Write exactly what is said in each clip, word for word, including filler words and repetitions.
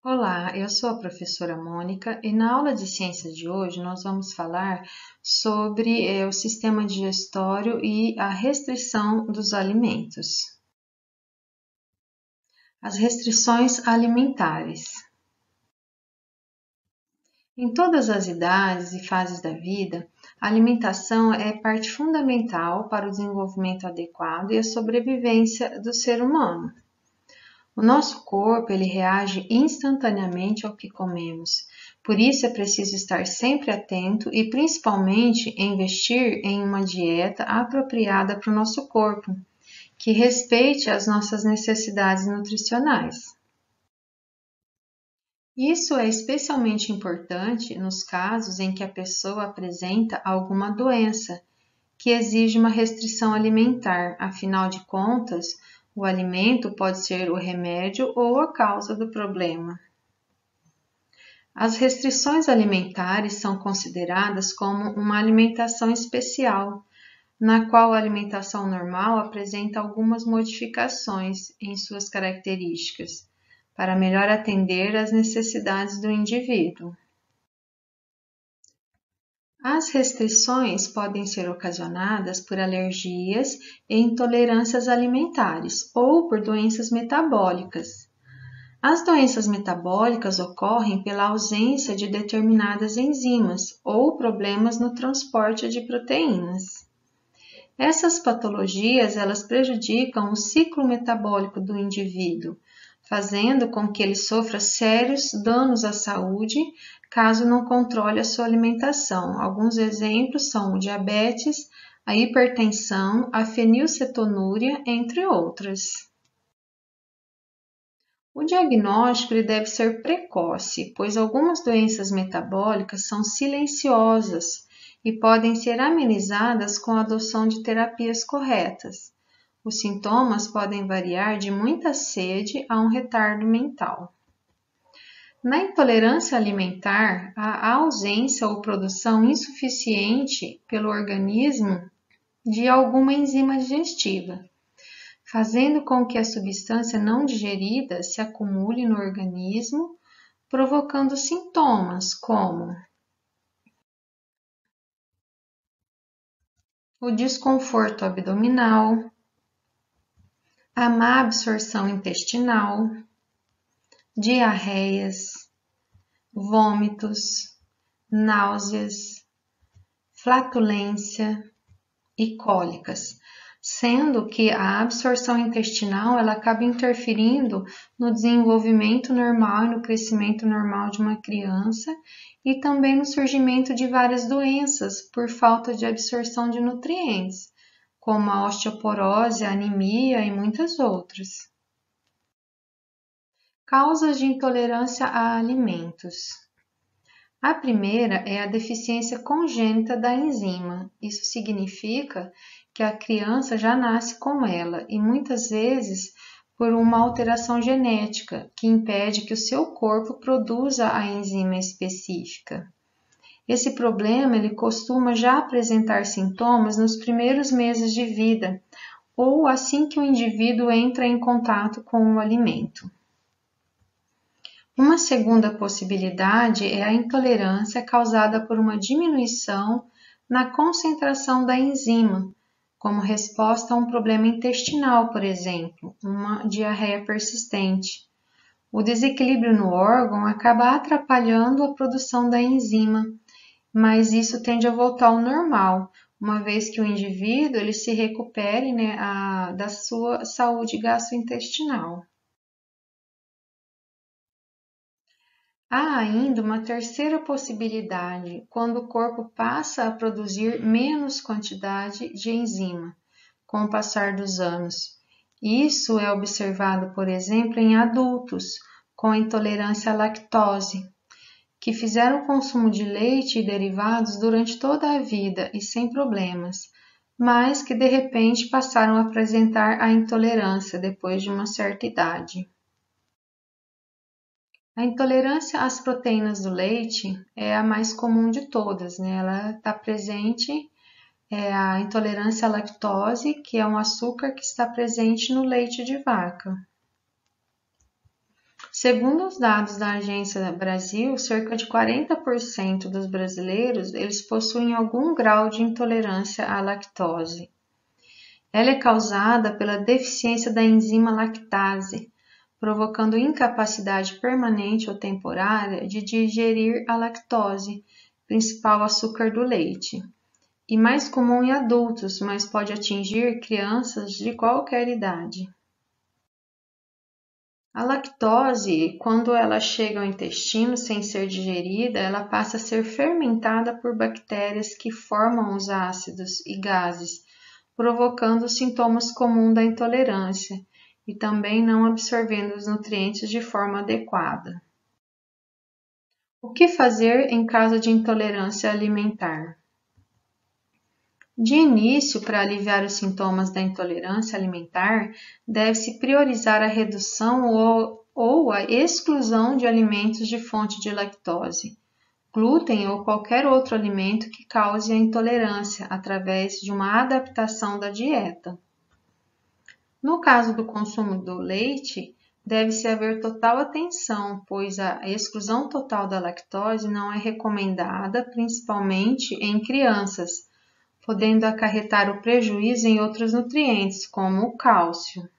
Olá, eu sou a professora Mônica e na aula de ciências de hoje nós vamos falar sobre eh, o sistema digestório e a restrição dos alimentos. As restrições alimentares. Em todas as idades e fases da vida, a alimentação é parte fundamental para o desenvolvimento adequado e a sobrevivência do ser humano. O nosso corpo ele reage instantaneamente ao que comemos. Por isso é preciso estar sempre atento e principalmente investir em uma dieta apropriada para o nosso corpo, que respeite as nossas necessidades nutricionais. Isso é especialmente importante nos casos em que a pessoa apresenta alguma doença que exige uma restrição alimentar, afinal de contas, o alimento pode ser o remédio ou a causa do problema. As restrições alimentares são consideradas como uma alimentação especial, na qual a alimentação normal apresenta algumas modificações em suas características, para melhor atender às necessidades do indivíduo. As restrições podem ser ocasionadas por alergias e intolerâncias alimentares ou por doenças metabólicas. As doenças metabólicas ocorrem pela ausência de determinadas enzimas ou problemas no transporte de proteínas. Essas patologias elas prejudicam o ciclo metabólico do indivíduo, fazendo com que ele sofra sérios danos à saúde caso não controle a sua alimentação. Alguns exemplos são o diabetes, a hipertensão, a fenilcetonúria, entre outras. O diagnóstico ele deve ser precoce, pois algumas doenças metabólicas são silenciosas e podem ser amenizadas com a adoção de terapias corretas. Os sintomas podem variar de muita sede a um retardo mental. Na intolerância alimentar, há a ausência ou produção insuficiente pelo organismo de alguma enzima digestiva, fazendo com que a substância não digerida se acumule no organismo, provocando sintomas como o desconforto abdominal, a má absorção intestinal, diarreias, vômitos, náuseas, flatulência e cólicas, sendo que a absorção intestinal ela acaba interferindo no desenvolvimento normal e no crescimento normal de uma criança e também no surgimento de várias doenças por falta de absorção de nutrientes, como a osteoporose, a anemia e muitas outras. Causas de intolerância a alimentos. A primeira é a deficiência congênita da enzima. Isso significa que a criança já nasce com ela e muitas vezes por uma alteração genética que impede que o seu corpo produza a enzima específica. Esse problema ele costuma já apresentar sintomas nos primeiros meses de vida ou assim que o indivíduo entra em contato com o alimento. Uma segunda possibilidade é a intolerância causada por uma diminuição na concentração da enzima, como resposta a um problema intestinal, por exemplo, uma diarreia persistente. O desequilíbrio no órgão acaba atrapalhando a produção da enzima, mas isso tende a voltar ao normal, uma vez que o indivíduo ele se recupere né, a, da sua saúde gastrointestinal. Há ainda uma terceira possibilidade, quando o corpo passa a produzir menos quantidade de enzima com o passar dos anos. Isso é observado, por exemplo, em adultos com intolerância à lactose, que fizeram o consumo de leite e derivados durante toda a vida e sem problemas, mas que de repente passaram a apresentar a intolerância depois de uma certa idade. A intolerância às proteínas do leite é a mais comum de todas, né? Ela está presente, é a intolerância à lactose, que é um açúcar que está presente no leite de vaca. Segundo os dados da Agência Brasil, cerca de quarenta por cento dos brasileiros eles possuem algum grau de intolerância à lactose. Ela é causada pela deficiência da enzima lactase, provocando incapacidade permanente ou temporária de digerir a lactose, principal açúcar do leite, e mais comum em adultos, mas pode atingir crianças de qualquer idade. A lactose, quando ela chega ao intestino sem ser digerida, ela passa a ser fermentada por bactérias que formam os ácidos e gases, provocando os sintomas comuns da intolerância e também não absorvendo os nutrientes de forma adequada. O que fazer em caso de intolerância alimentar? De início, para aliviar os sintomas da intolerância alimentar, deve-se priorizar a redução ou, ou a exclusão de alimentos de fonte de lactose, glúten ou qualquer outro alimento que cause a intolerância, através de uma adaptação da dieta. No caso do consumo do leite, deve-se haver total atenção, pois a exclusão total da lactose não é recomendada, principalmente em crianças, podendo acarretar o prejuízo em outros nutrientes, como o cálcio.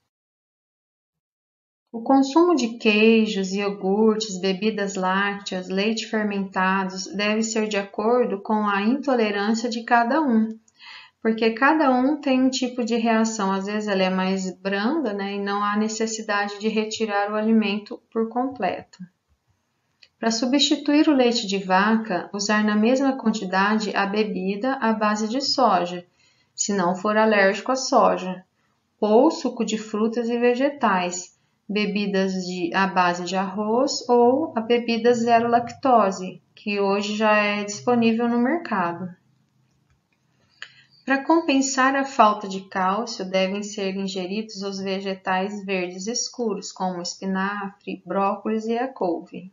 O consumo de queijos, iogurtes, bebidas lácteas, leite fermentados deve ser de acordo com a intolerância de cada um, porque cada um tem um tipo de reação, às vezes ela é mais branda, né, e não há necessidade de retirar o alimento por completo. Para substituir o leite de vaca, usar na mesma quantidade a bebida à base de soja, se não for alérgico à soja, ou suco de frutas e vegetais, bebidas de, à base de arroz ou a bebida zero lactose, que hoje já é disponível no mercado. Para compensar a falta de cálcio, devem ser ingeridos os vegetais verdes escuros, como espinafre, brócolis e a couve.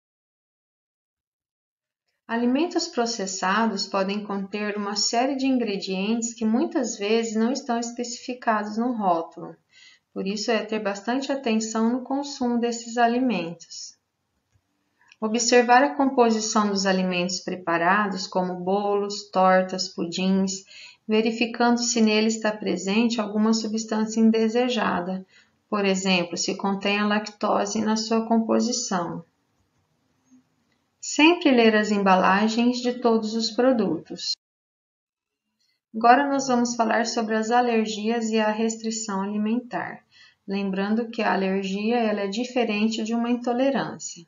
Alimentos processados podem conter uma série de ingredientes que muitas vezes não estão especificados no rótulo. Por isso, é ter bastante atenção no consumo desses alimentos. Observar a composição dos alimentos preparados, como bolos, tortas, pudins, verificando se nele está presente alguma substância indesejada, por exemplo, se contém a lactose na sua composição. Sempre ler as embalagens de todos os produtos. Agora nós vamos falar sobre as alergias e a restrição alimentar. Lembrando que a alergia ela é diferente de uma intolerância.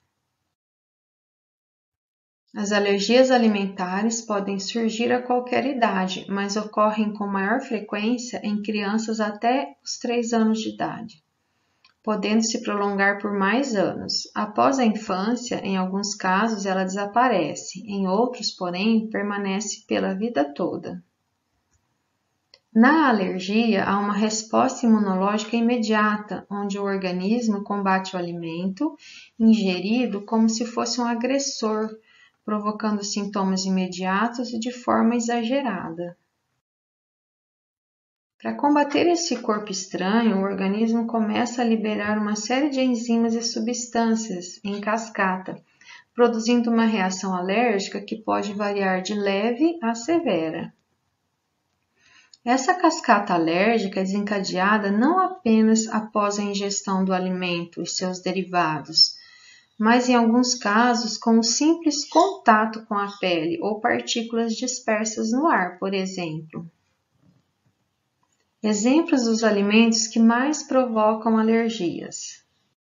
As alergias alimentares podem surgir a qualquer idade, mas ocorrem com maior frequência em crianças até os três anos de idade, podendo se prolongar por mais anos. Após a infância, em alguns casos, ela desaparece, em outros, porém, permanece pela vida toda. Na alergia, há uma resposta imunológica imediata, onde o organismo combate o alimento ingerido como se fosse um agressor, provocando sintomas imediatos e de forma exagerada. Para combater esse corpo estranho, o organismo começa a liberar uma série de enzimas e substâncias em cascata, produzindo uma reação alérgica que pode variar de leve a severa. Essa cascata alérgica é desencadeada não apenas após a ingestão do alimento e seus derivados, mas em alguns casos com o simples contato com a pele ou partículas dispersas no ar, por exemplo. Exemplos dos alimentos que mais provocam alergias.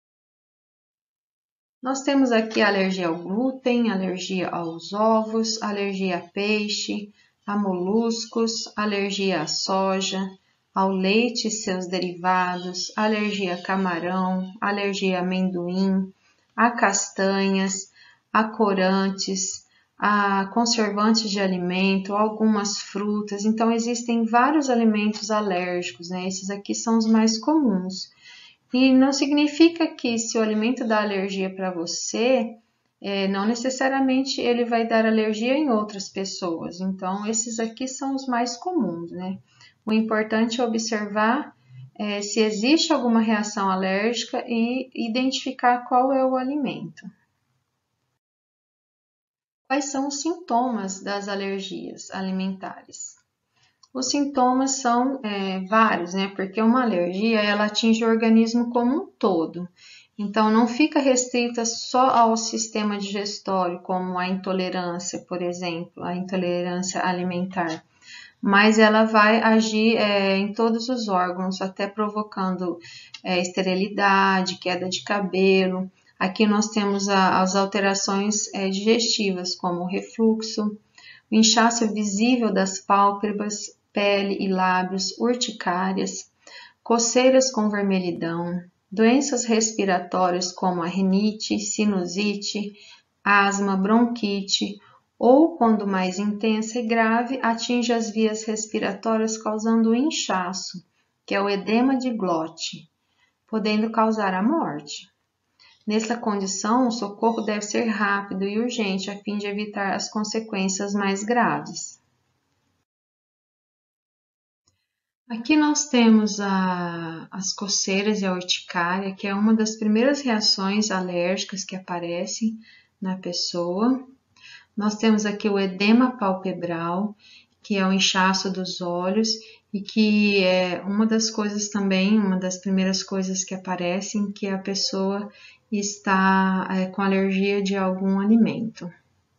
Nós temos aqui a alergia ao glúten, alergia aos ovos, alergia a peixe, a moluscos, alergia à soja, ao leite e seus derivados, alergia a camarão, alergia a amendoim, a castanhas, a corantes, a conservantes de alimento, algumas frutas. Então, existem vários alimentos alérgicos, né? Esses aqui são os mais comuns. E não significa que se o alimento dá alergia para você, é, não necessariamente ele vai dar alergia em outras pessoas. Então, esses aqui são os mais comuns, né? O importante é observar é, se existe alguma reação alérgica e identificar qual é o alimento. Quais são os sintomas das alergias alimentares? Os sintomas são é, vários, né? Porque uma alergia ela atinge o organismo como um todo. Então, não fica restrita só ao sistema digestório, como a intolerância, por exemplo, a intolerância alimentar. Mas ela vai agir é, em todos os órgãos, até provocando é, esterilidade, queda de cabelo. Aqui nós temos a, as alterações é, digestivas, como o refluxo, o inchaço visível das pálpebras, pele e lábios, urticárias, coceiras com vermelhidão, doenças respiratórias como a rinite, sinusite, asma, bronquite, ou, quando mais intensa e grave, atinge as vias respiratórias causando inchaço, que é o edema de glote, podendo causar a morte. Nessa condição, o socorro deve ser rápido e urgente a fim de evitar as consequências mais graves. Aqui nós temos a, as coceiras e a urticária, que é uma das primeiras reações alérgicas que aparecem na pessoa. Nós temos aqui o edema palpebral, que é o inchaço dos olhos e que é uma das coisas também, uma das primeiras coisas que aparecem, que a pessoa está é, com alergia de algum alimento.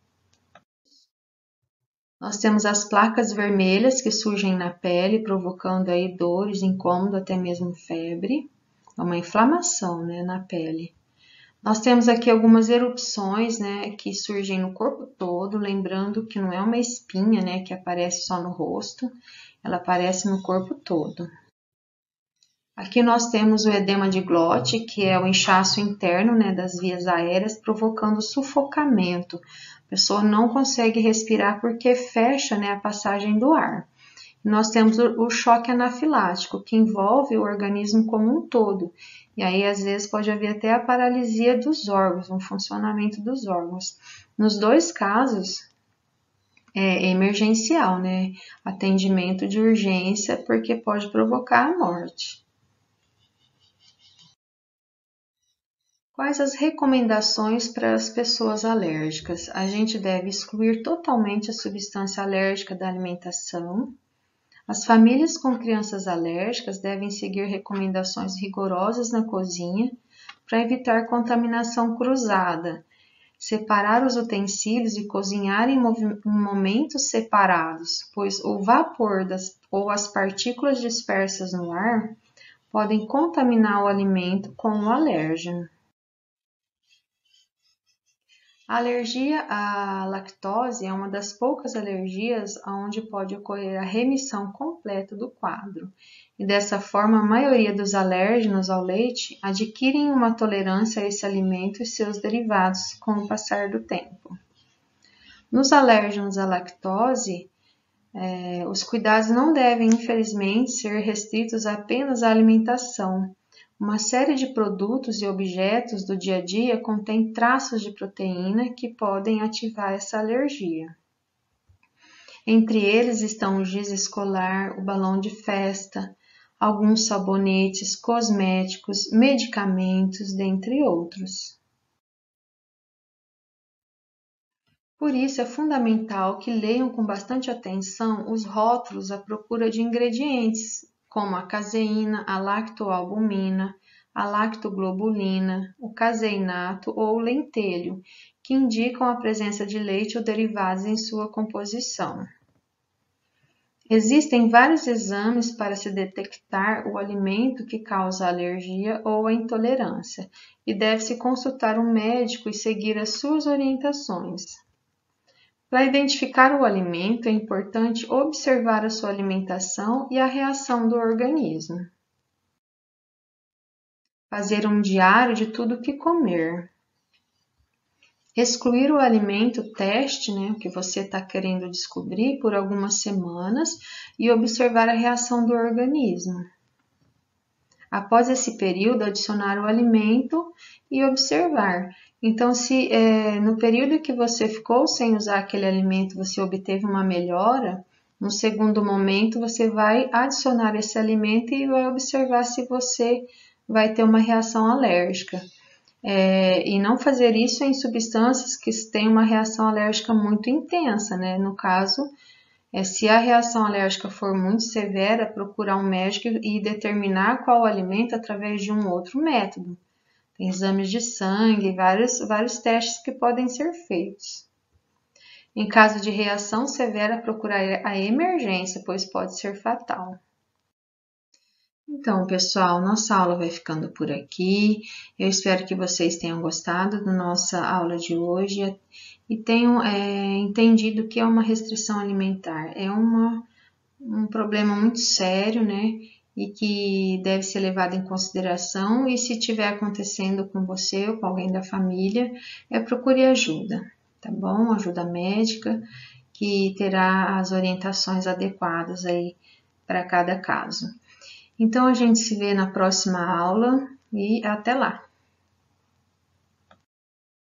Nós temos as placas vermelhas que surgem na pele, provocando aí dores, incômodo, até mesmo febre. É uma inflamação, né, na pele. Nós temos aqui algumas erupções, né, que surgem no corpo todo, lembrando que não é uma espinha, né, que aparece só no rosto, ela aparece no corpo todo. Aqui nós temos o edema de glote, que é o inchaço interno, né, das vias aéreas, provocando sufocamento. A pessoa não consegue respirar porque fecha, né, a passagem do ar. Nós temos o choque anafilático, que envolve o organismo como um todo. E aí, às vezes, pode haver até a paralisia dos órgãos, um funcionamento dos órgãos. Nos dois casos, é emergencial, né? Atendimento de urgência, porque pode provocar a morte. Quais as recomendações para as pessoas alérgicas? A gente deve excluir totalmente a substância alérgica da alimentação. As famílias com crianças alérgicas devem seguir recomendações rigorosas na cozinha para evitar contaminação cruzada, separar os utensílios e cozinhar em momentos separados, pois o vapor das, ou as partículas dispersas no ar podem contaminar o alimento com o alérgeno. A alergia à lactose é uma das poucas alergias onde pode ocorrer a remissão completa do quadro, e dessa forma a maioria dos alérgenos ao leite adquirem uma tolerância a esse alimento e seus derivados com o passar do tempo. Nos alérgenos à lactose, eh, os cuidados não devem, infelizmente, ser restritos apenas à alimentação. Uma série de produtos e objetos do dia a dia contém traços de proteína que podem ativar essa alergia. Entre eles estão o giz escolar, o balão de festa, alguns sabonetes, cosméticos, medicamentos, dentre outros. Por isso, é fundamental que leiam com bastante atenção os rótulos à procura de ingredientes, como a caseína, a lactoalbumina, a lactoglobulina, o caseinato ou o lentelho, que indicam a presença de leite ou derivados em sua composição. Existem vários exames para se detectar o alimento que causa alergia ou a intolerância, e deve-se consultar um médico e seguir as suas orientações. Para identificar o alimento, é importante observar a sua alimentação e a reação do organismo. Fazer um diário de tudo o que comer. Excluir o alimento teste, né, que você está querendo descobrir, por algumas semanas e observar a reação do organismo. Após esse período, adicionar o alimento e observar. Então, se é, no período que você ficou sem usar aquele alimento, você obteve uma melhora, No segundo momento, você vai adicionar esse alimento e vai observar se você vai ter uma reação alérgica. É, e não fazer isso em substâncias que têm uma reação alérgica muito intensa, né? No caso, é, se a reação alérgica for muito severa, procurar um médico e determinar qual alimento através de um outro método. Tem exames de sangue, vários, vários testes que podem ser feitos. Em caso de reação severa, procurar a emergência, pois pode ser fatal. Então, pessoal, nossa aula vai ficando por aqui. Eu espero que vocês tenham gostado da nossa aula de hoje e tenham é, entendido o que é uma restrição alimentar. É uma, um problema muito sério, né? E que deve ser levado em consideração. E se estiver acontecendo com você ou com alguém da família, é procure ajuda, tá bom? Ajuda médica, que terá as orientações adequadas aí para cada caso. Então, a gente se vê na próxima aula e até lá!